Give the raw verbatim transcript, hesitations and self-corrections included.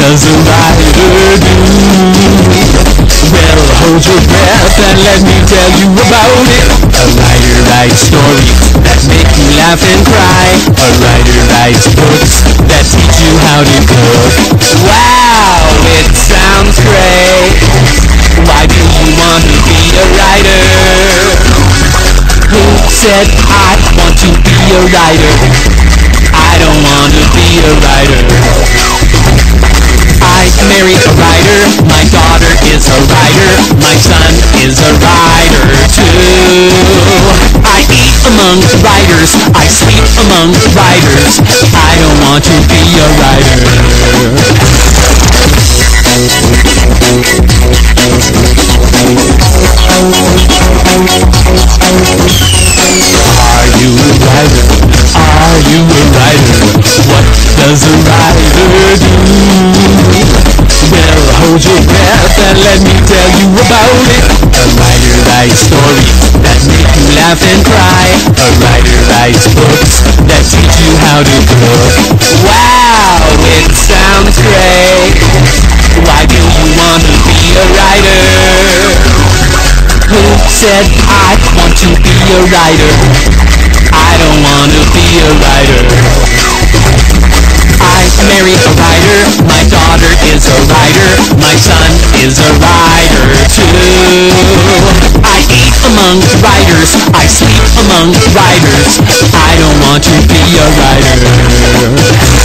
does a writer do? Well, hold your breath and let me tell you about it. A writer writes stories that make you laugh and cry. A writer writes books that teach you how to cook. Wow, it sounds great. Why do you want to be a writer? Who said I want to be a writer? I don't want to be a writer. I married a writer, my daughter is a writer, my son is a writer too. I eat among writers, I sleep among writers, I don't want to be a writer. Are you a writer? Are you a writer? What does a writer do? Well, hold your breath and let me tell you about it. A writer writes stories that make you laugh and cry. A writer writes books that teach you how to cook. Wow, it sounds great. Why do you want to be a writer? Who said I want to be a writer? I don't want to be a writer. I married a writer, my daughter is a writer, my son is a writer too. I eat among writers, I sleep among writers, I don't want to be a writer.